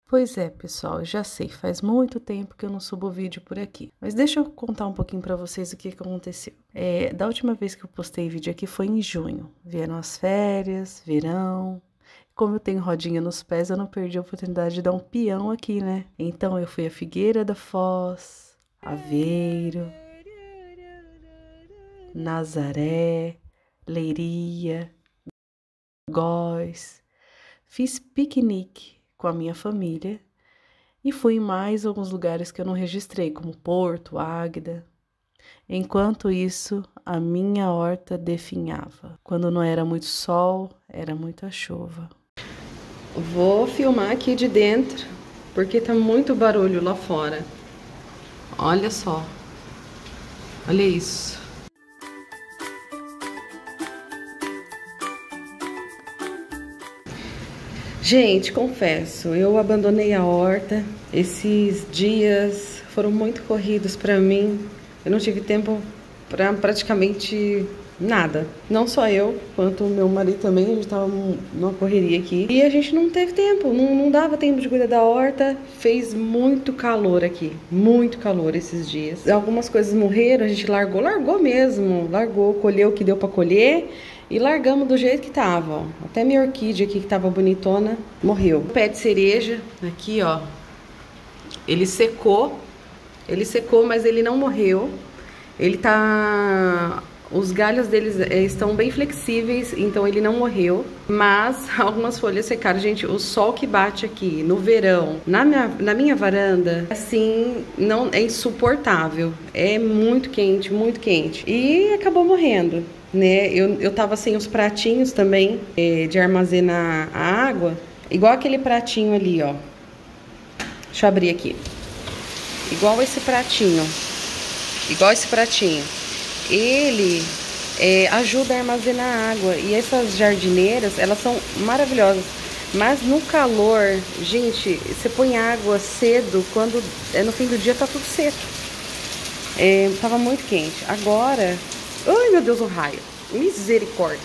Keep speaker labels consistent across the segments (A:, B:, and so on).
A: Pois é, pessoal, eu já sei, faz muito tempo que eu não subo vídeo por aqui. Mas deixa eu contar um pouquinho pra vocês o que aconteceu. Da última vez que eu postei vídeo aqui foi em junho. Vieram as férias, verão. Como eu tenho rodinha nos pés, eu não perdi a oportunidade de dar um peão aqui, né? Então eu fui a Figueira da Foz, Aveiro, Nazaré, Leiria, Góis. Fiz piquenique com a minha família e fui em mais alguns lugares que eu não registrei, como Porto, Águeda. Enquanto isso, a minha horta definhava. Quando não era muito sol, era muita chuva. Vou filmar aqui de dentro, porque tá muito barulho lá fora. Olha só. Olha isso. Gente, confesso, eu abandonei a horta. Esses dias foram muito corridos pra mim. Eu não tive tempo pra praticamente nada. Não só eu, quanto o meu marido também. A gente tava numa correria aqui. E a gente não teve tempo, não dava tempo de cuidar da horta. Fez muito calor aqui, muito calor esses dias. Algumas coisas morreram, a gente largou mesmo. Largou, colheu o que deu pra colher. E largamos do jeito que tava, ó. Até minha orquídea aqui, que tava bonitona, morreu. O pé de cereja, aqui, ó. Ele secou, mas ele não morreu. Ele tá... Os galhos deles estão bem flexíveis, então ele não morreu. Mas algumas folhas secaram. Gente, o sol que bate aqui no verão, na minha varanda, assim, não é insuportável. É muito quente, muito quente. E acabou morrendo, né? Eu tava sem os pratinhos também de armazenar a água. Igual aquele pratinho ali, ó. Deixa eu abrir aqui. Igual esse pratinho. Ele ajuda a armazenar água. E essas jardineiras, elas são maravilhosas. Mas no calor, gente, você põe água cedo, quando no fim do dia tá tudo seco. Tava muito quente. Agora... Ai, meu Deus, o raio. Misericórdia.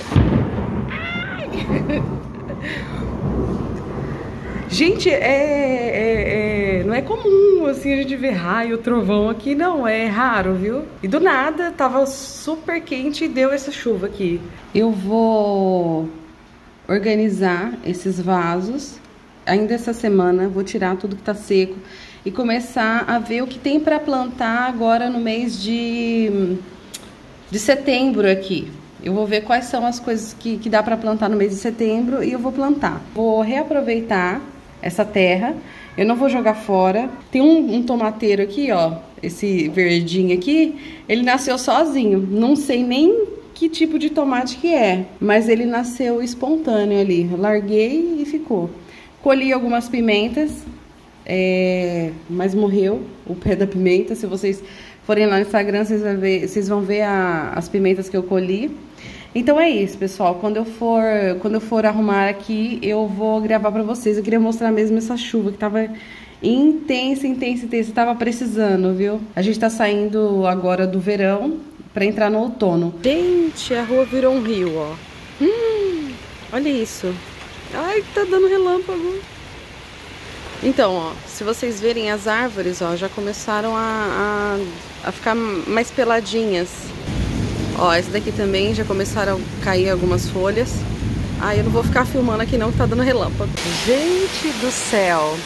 A: Gente, não é comum, assim, a gente ver raio, trovão aqui, não, é raro, viu? E do nada, tava super quente e deu essa chuva aqui. Eu vou organizar esses vasos, ainda essa semana, vou tirar tudo que tá seco e começar a ver o que tem pra plantar agora no mês de setembro aqui. Eu vou ver quais são as coisas que dá pra plantar no mês de setembro e eu vou plantar. Vou reaproveitar essa terra, eu não vou jogar fora. Tem um tomateiro aqui, ó, esse verdinho aqui, ele nasceu sozinho. Não sei nem que tipo de tomate que é, mas ele nasceu espontâneo ali. Eu larguei e ficou. Colhi algumas pimentas, mas morreu o pé da pimenta. Se vocês forem lá no Instagram, vocês vão ver as pimentas que eu colhi. Então é isso, pessoal. Quando eu for arrumar aqui, eu vou gravar pra vocês. Eu queria mostrar mesmo essa chuva que tava intensa. Tava precisando, viu? A gente tá saindo agora do verão pra entrar no outono. Gente, a rua virou um rio, ó. Olha isso. Ai, tá dando relâmpago. Então, ó, se vocês verem as árvores, ó, já começaram a ficar mais peladinhas. Ó, essa daqui também já começaram a cair algumas folhas. Ah, eu não vou ficar filmando aqui não, que tá dando relâmpago. Gente do céu!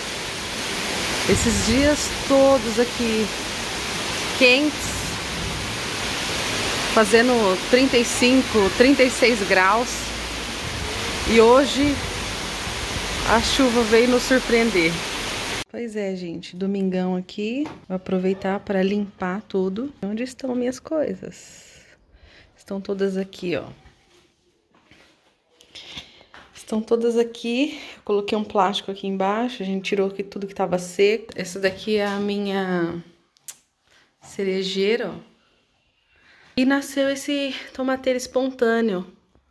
A: Esses dias todos aqui quentes, fazendo 35, 36 graus. E hoje a chuva veio nos surpreender. Pois é, gente, domingão aqui. Vou aproveitar para limpar tudo. Onde estão minhas coisas? Estão todas aqui, ó. Estão todas aqui. Eu coloquei um plástico aqui embaixo. A gente tirou aqui tudo que tava seco. Essa daqui é a minha cerejeira, ó. E nasceu esse tomateiro espontâneo.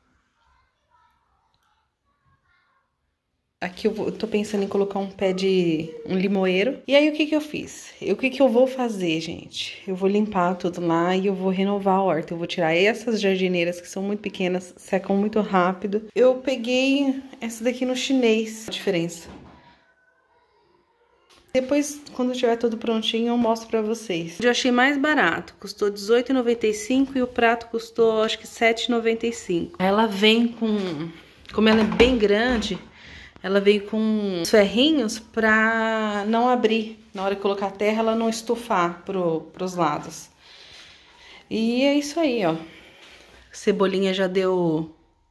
A: Aqui eu tô pensando em colocar um pé de um limoeiro. E aí, o que eu fiz? O que eu vou fazer, gente? Eu vou limpar tudo lá e eu vou renovar a horta. Eu vou tirar essas jardineiras que são muito pequenas, secam muito rápido. Eu peguei essa daqui no chinês. A diferença. Depois, quando tiver tudo prontinho, eu mostro pra vocês. Eu achei mais barato, custou R$18,95 e o prato custou, acho que R$7,95. Ela vem com... Como ela é bem grande, ela vem com ferrinhos pra não abrir. Na hora de colocar a terra, ela não estufar pros lados. E é isso aí, ó. Cebolinha já deu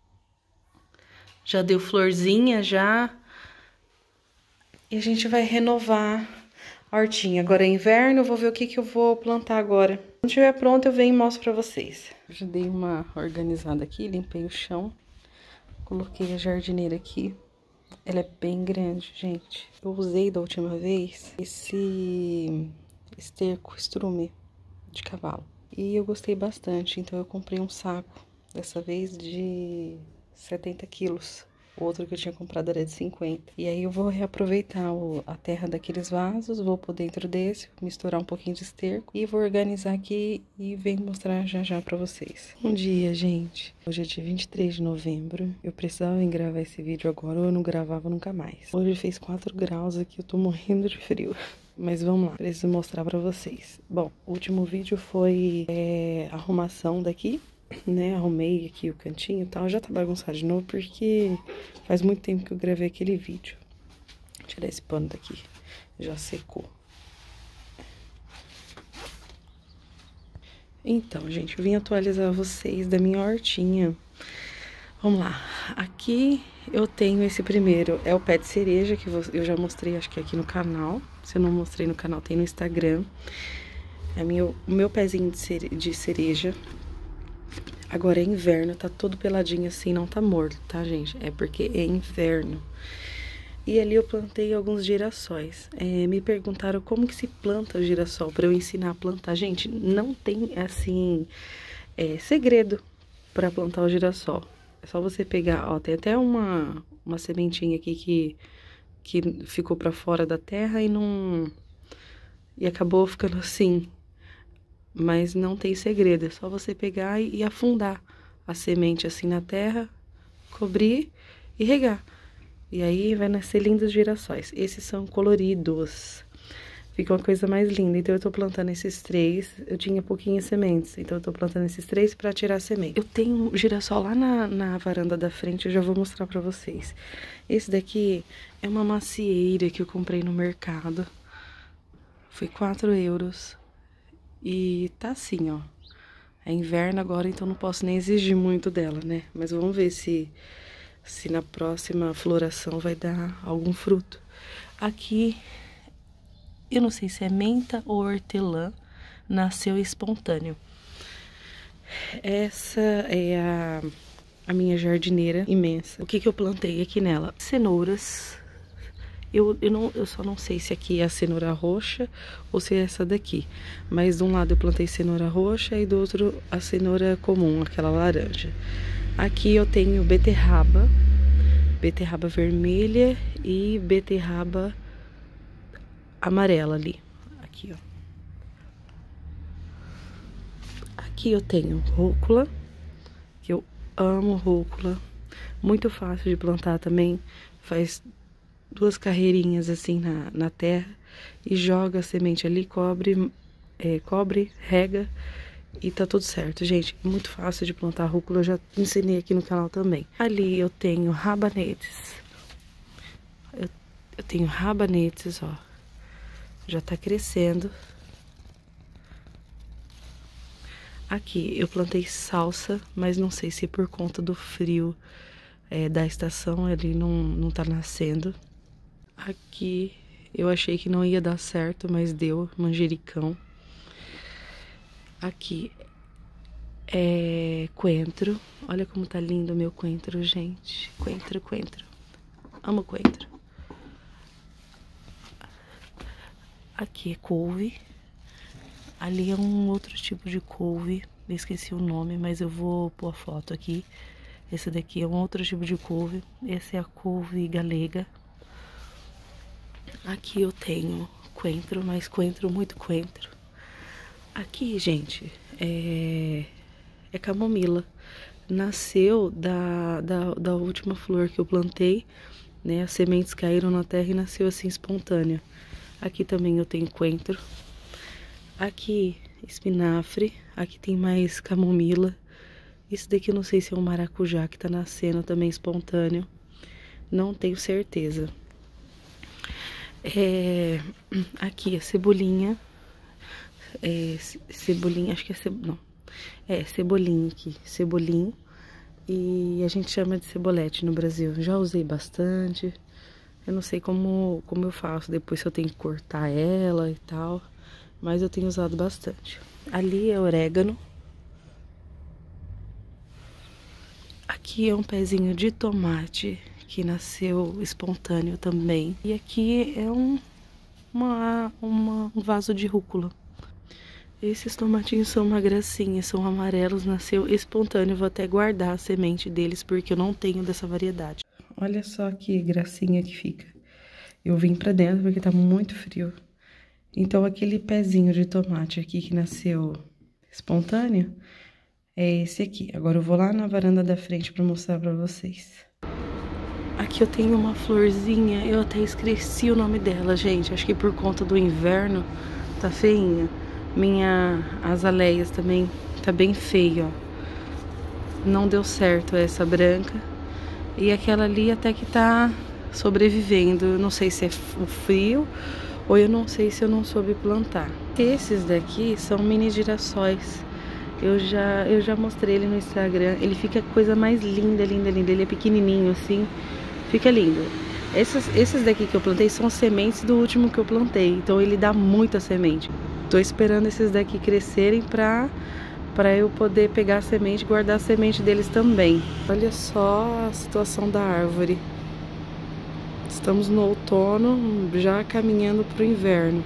A: florzinha, já. E a gente vai renovar a hortinha. Agora é inverno, eu vou ver o que eu vou plantar agora. Quando estiver pronto, eu venho e mostro pra vocês. Eu já dei uma organizada aqui, limpei o chão. Coloquei a jardineira aqui. Ela é bem grande, gente. Eu usei da última vez esse esterco estrume de cavalo. E eu gostei bastante, então eu comprei um saco, dessa vez de 70 quilos. O outro que eu tinha comprado era de 50. E aí eu vou reaproveitar a terra daqueles vasos, vou pôr dentro desse, misturar um pouquinho de esterco e vou organizar aqui e venho mostrar já já pra vocês. Bom dia, gente. Hoje é dia 23 de novembro. Eu precisava vir gravar esse vídeo agora ou eu não gravava nunca mais. Hoje fez 4 graus aqui, eu tô morrendo de frio. Mas vamos lá, preciso mostrar pra vocês. Bom, o último vídeo foi arrumação daqui, né? Arrumei aqui o cantinho e tal. Já tá bagunçado de novo porque faz muito tempo que eu gravei aquele vídeo. Vou tirar esse pano daqui, já secou. Então, gente, eu vim atualizar vocês da minha hortinha. Vamos lá, aqui eu tenho esse primeiro, é o pé de cereja, que eu já mostrei, acho que aqui no canal. Se eu não mostrei no canal, tem no Instagram. É o meu pezinho de cereja. Agora é inverno, tá todo peladinho assim, não tá morto, tá, gente? É porque é inverno. E ali eu plantei alguns girassóis. Me perguntaram como que se planta o girassol, pra eu ensinar a plantar. Gente, não tem, assim, segredo pra plantar o girassol. É só você pegar, ó, tem até uma sementinha aqui que ficou pra fora da terra e acabou ficando assim. Mas não tem segredo, é só você pegar e afundar a semente assim na terra, cobrir e regar. E aí vai nascer lindos girassóis. Esses são coloridos. Fica uma coisa mais linda. Então eu tô plantando esses 3. Eu tinha pouquinhas sementes, então eu tô plantando esses 3 pra tirar a semente. Eu tenho um girassol lá na varanda da frente, eu já vou mostrar pra vocês. Esse daqui é uma macieira que eu comprei no mercado. Foi 4 euros. E tá assim, ó. É inverno agora, então não posso nem exigir muito dela, né? Mas vamos ver se na próxima floração vai dar algum fruto. Aqui, eu não sei se é menta ou hortelã, nasceu espontâneo. Essa é a minha jardineira imensa. O que eu plantei aqui nela? Cenouras. Eu só não sei se aqui é a cenoura roxa ou se é essa daqui. Mas de um lado eu plantei cenoura roxa e do outro a cenoura comum, aquela laranja. Aqui eu tenho beterraba vermelha e beterraba amarela ali. Aqui, ó. Aqui eu tenho rúcula, que eu amo rúcula. Muito fácil de plantar também. Faz 2 carreirinhas assim na terra e joga a semente ali, cobre, rega e tá tudo certo, gente. Muito fácil de plantar rúcula, eu já ensinei aqui no canal também. Ali eu tenho rabanetes. Eu tenho rabanetes, ó. Já tá crescendo. Aqui eu plantei salsa, mas não sei se por conta do frio da estação ele não tá nascendo. Aqui eu achei que não ia dar certo, mas deu, manjericão. Aqui é coentro. Olha como tá lindo o meu coentro, gente. Coentro. Amo coentro. Aqui é couve. Ali é um outro tipo de couve. Eu esqueci o nome, mas eu vou pôr a foto aqui. Esse daqui é um outro tipo de couve. Essa é a couve galega. Aqui eu tenho coentro, mas coentro, muito coentro. Aqui, gente, é camomila. Nasceu da última flor que eu plantei, né? As sementes caíram na terra e nasceu assim espontânea. Aqui também eu tenho coentro. Aqui, espinafre. Aqui tem mais camomila. Isso daqui eu não sei se é um maracujá que tá nascendo também espontâneo. Não tenho certeza. Aqui a cebolinha. Cebolinha, acho que é não. Cebolinha aqui. Cebolinho. E a gente chama de cebolete no Brasil. Já usei bastante. Eu não sei como eu faço depois, se eu tenho que cortar ela e tal. Mas eu tenho usado bastante. Ali é orégano. Aqui é um pezinho de tomate que nasceu espontâneo também. E aqui é um vaso de rúcula. Esses tomatinhos são uma gracinha, são amarelos, nasceu espontâneo. Vou até guardar a semente deles porque eu não tenho dessa variedade. Olha só que gracinha que fica. Eu vim pra dentro porque tá muito frio. Então aquele pezinho de tomate aqui que nasceu espontâneo é esse aqui. Agora eu vou lá na varanda da frente pra mostrar pra vocês. Aqui eu tenho uma florzinha, eu até esqueci o nome dela, gente. Acho que por conta do inverno tá feinha. Azaleias também tá bem feia, ó. Não deu certo essa branca. E aquela ali até que tá sobrevivendo. Eu não sei se é o frio ou eu não sei se eu não soube plantar. Esses daqui são mini girassóis. Eu já mostrei ele no Instagram. Ele fica a coisa mais linda, linda, linda. Ele é pequenininho assim, fica lindo. Esses daqui que eu plantei são sementes do último que eu plantei. Então ele dá muita semente. Tô esperando esses daqui crescerem pra eu poder pegar a semente e guardar a semente deles também. Olha só a situação da árvore. Estamos no outono, já caminhando pro inverno.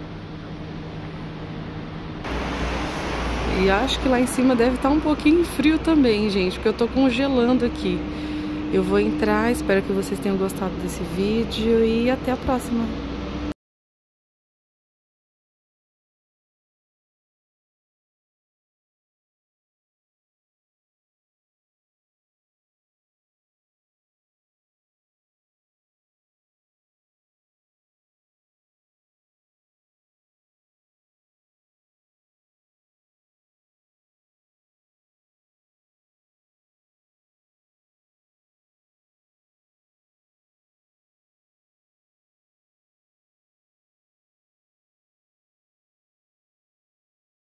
A: E acho que lá em cima deve estar um pouquinho frio também, gente, porque eu tô congelando aqui. Eu vou entrar, espero que vocês tenham gostado desse vídeo e até a próxima.